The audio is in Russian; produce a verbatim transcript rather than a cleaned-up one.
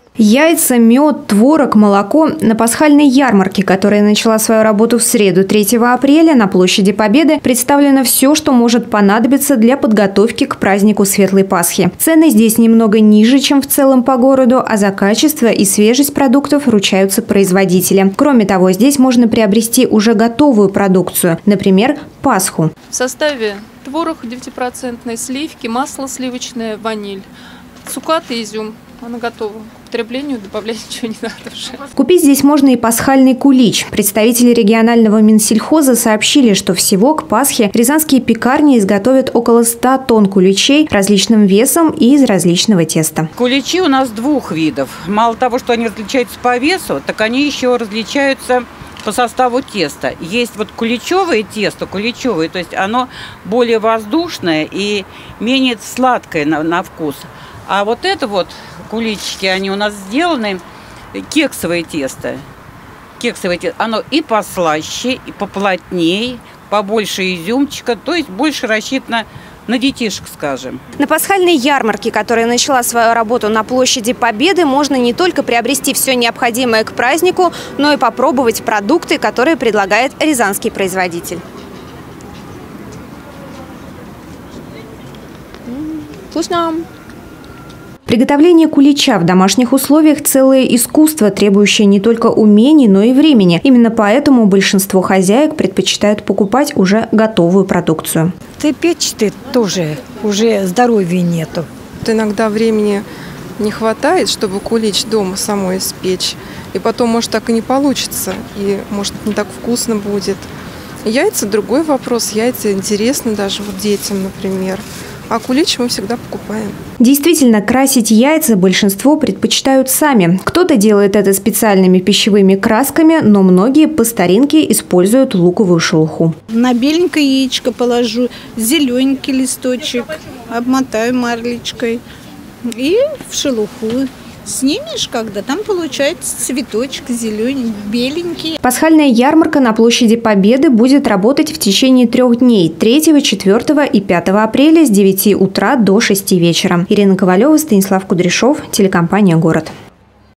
Яйца, мед, творог, молоко. На пасхальной ярмарке, которая начала свою работу в среду, третьего апреля, на площади Победы, представлено все, что может понадобиться для подготовки к празднику Светлой Пасхи. Цены здесь немного ниже, чем в целом по городу, а за качество и свежесть продуктов ручаются производители. Кроме того, здесь можно приобрести уже готовую продукцию, например, Пасху. В составе творог девятипроцентный, сливки, масло сливочное, ваниль, цукат и изюм. Она готова. К употреблению добавлять ничего не надо уже. Купить здесь можно и пасхальный кулич. Представители регионального Минсельхоза сообщили, что всего к Пасхе рязанские пекарни изготовят около ста тонн куличей различным весом и из различного теста. Куличи у нас двух видов. Мало того, что они различаются по весу, так они еще различаются по составу теста. Есть вот куличевое тесто, куличевое, то есть оно более воздушное и менее сладкое на, на вкус. А вот это вот куличики, они у нас сделаны, кексовое тесто. Кексовое тесто, оно и послаще, и поплотней, побольше изюмчика, то есть больше рассчитано на детишек, скажем. На пасхальной ярмарке, которая начала свою работу на площади Победы, можно не только приобрести все необходимое к празднику, но и попробовать продукты, которые предлагает рязанский производитель. Вкусно! Приготовление кулича в домашних условиях – целое искусство, требующее не только умений, но и времени. Именно поэтому большинство хозяек предпочитают покупать уже готовую продукцию. Ты печь-то тоже уже здоровья нету. Иногда времени не хватает, чтобы кулич дома самой испечь. И потом, может, так и не получится. И, может, не так вкусно будет. Яйца – другой вопрос. Яйца интересны даже вот детям, например. А кулич мы всегда покупаем. Действительно, красить яйца большинство предпочитают сами. Кто-то делает это специальными пищевыми красками, но многие по старинке используют луковую шелуху. На беленькое яичко положу зелененький листочек, обмотаю марлечкой и в шелуху. Снимешь, когда там получается цветочек зелененький, беленький. Пасхальная ярмарка на площади Победы будет работать в течение трех дней – третьего, четвёртого и пятого апреля с девяти утра до шести вечера. Ирина Ковалева, Станислав Кудряшов, телекомпания «Город».